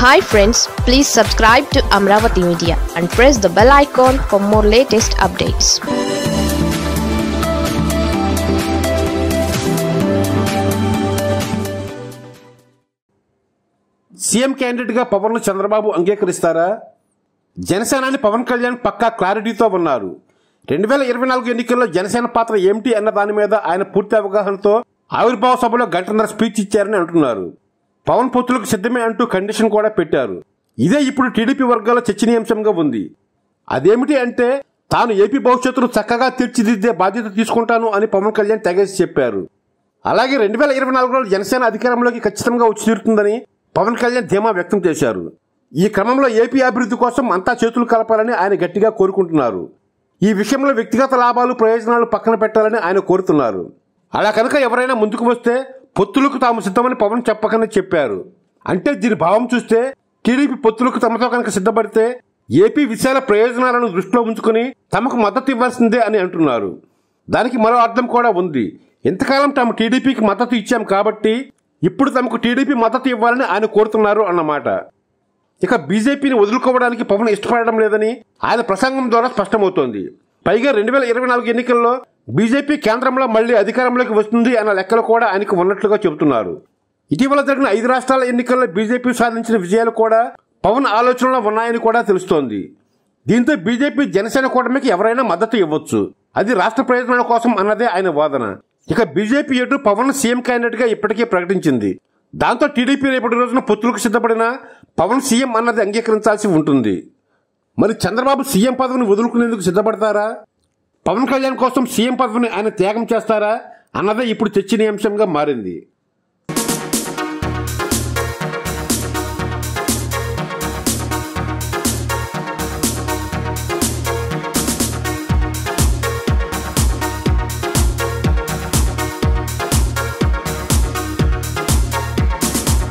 Hi friends, please subscribe to Amaravathi Media and press the bell icon for more latest updates. CM candidate గా పవన్ చంద్రబాబు అంగీకరిస్తారా? జనసేనాని పవన్ కళ్యాణ్ పక్కా క్లారిటీతో ఉన్నారు. 2024 ఎన్నికల్లో జనసేన పాత్ర ఏమిటి అన్న దాని మీద ఆయన పూర్తి అవగాహనతో ఆవిర్భావ సభలో గంటన్నర స్పీచ్ ఇచ్చారని అంటున్నారు. పవన్ పొత్తులకు సిద్ధమే అంటూ కండిషన్ కూడా పెట్టారు. ఇదే ఇప్పుడు టీడీపీ వర్గాల చర్చనీయాంశంగా ఉంది. అదేమిటి అంటే తాను ఏపీ భవిష్యత్తును చక్కగా తీర్చిదిద్దే బాధ్యత తీసుకుంటాను అని పవన్ కళ్యాణ్ తెగేసి చెప్పారు. అలాగే 2024లో జనసేన అధికారంలోకి ఖచ్చితంగా వచ్చి తీరుతుందని పవన్ కళ్యాణ్ ధీమా వ్యక్తం చేశారు. ఈ క్రమంలో ఏపీ అభివృద్ధి కోసం అంతా చేతులు కలపాలని ఆయన గట్టిగా కోరుకుంటున్నారు. ఈ విషయంలో వ్యక్తిగత లాభాలు ప్రయోజనాలు పక్కన పెట్టాలని ఆయన కోరుతున్నారు. అలా కనుక ఎవరైనా ముందుకు వస్తే పొత్తులకు తాము సిద్ధమని పవన్ చెప్పకనే చెప్పారు. అంటే దీని భావం చూస్తే టీడీపీ పొత్తులకు తమతో కనుక సిద్ధపడితే ఏపీ విశాల ప్రయోజనాలను దృష్టిలో ఉంచుకుని తమకు మద్దతు ఇవ్వాల్సిందే అని అంటున్నారు. దానికి మరో అర్థం కూడా ఉంది. ఇంతకాలం తాము టీడీపీకి మద్దతు ఇచ్చాం కాబట్టి ఇప్పుడు తమకు టీడీపీ మద్దతు ఇవ్వాలని ఆయన కోరుతున్నారు అన్నమాట. ఇక బీజేపీని వదులుకోవడానికి పవన్ ఇష్టపడడం లేదని ఆయన ప్రసంగం ద్వారా స్పష్టమవుతోంది. పైగా 2024 ఎన్నికల్లో బీజేపీ కేంద్రంలో మళ్లీ అధికారంలోకి వస్తుంది అన్న లెక్కలు కూడా ఆయనకు ఉన్నట్లుగా చెబుతున్నారు. ఇటీవల జరిగిన 5 రాష్ట్రాల ఎన్నికల్లో బీజేపీ సాధించిన విజయాలు కూడా పవన్ ఆలోచనలో ఉన్నాయని కూడా తెలుస్తోంది. దీంతో బీజేపీ జనసేన కూటమికి ఎవరైనా మద్దతు ఇవ్వచ్చు, అది రాష్ట్ర ప్రయోజనాల కోసం అన్నదే ఆయన వాదన. ఇక బీజేపీ ఎటు పవన్ సీఎం క్యాండిడేట్ గా ఇప్పటికే ప్రకటించింది. దాంతో టీడీపీ రేపటి రోజున పొత్తులకు సిద్ధపడినా పవన్ సీఎం అన్నది అంగీకరించాల్సి ఉంటుంది. మరి చంద్రబాబు సీఎం పదవిని వదులుకునేందుకు సిద్ధపడతారా? పవన్ కళ్యాణ్ కోసం సీఎం పదవిని ఆయన త్యాగం చేస్తారా అన్నదే ఇప్పుడు చర్చనీయాంశంగా మారింది.